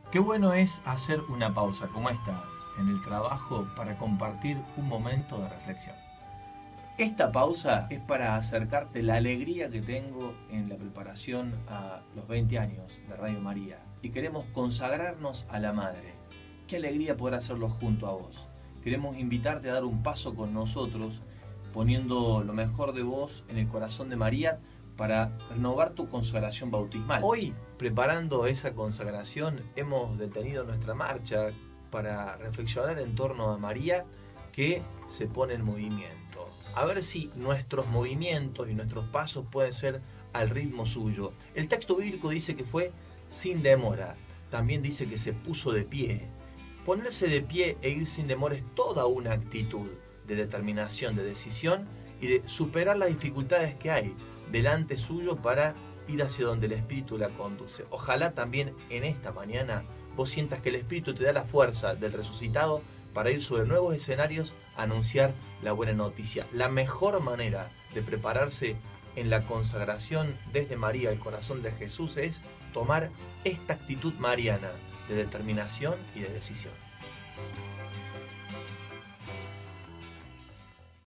Qué bueno es hacer una pausa como esta en el trabajo para compartir un momento de reflexión. Esta pausa es para acercarte la alegría que tengo en la preparación a los 20 años de Radio María y queremos consagrarnos a la Madre. Qué alegría poder hacerlo junto a vos. Queremos invitarte a dar un paso con nosotros poniendo lo mejor de vos en el corazón de María para renovar tu consagración bautismal. Hoy, preparando esa consagración, hemos detenido nuestra marcha para reflexionar en torno a María que se pone en movimiento. A ver si nuestros movimientos y nuestros pasos pueden ser al ritmo suyo. El texto bíblico dice que fue sin demora. También dice que se puso de pie. Ponerse de pie e ir sin demora es toda una actitud de determinación, de decisión y de superar las dificultades que hay delante suyo para ir hacia donde el Espíritu la conduce. Ojalá también en esta mañana vos sientas que el Espíritu te da la fuerza del resucitado para ir sobre nuevos escenarios a anunciar la buena noticia. La mejor manera de prepararse en la consagración desde María al corazón de Jesús es tomar esta actitud mariana de determinación y de decisión.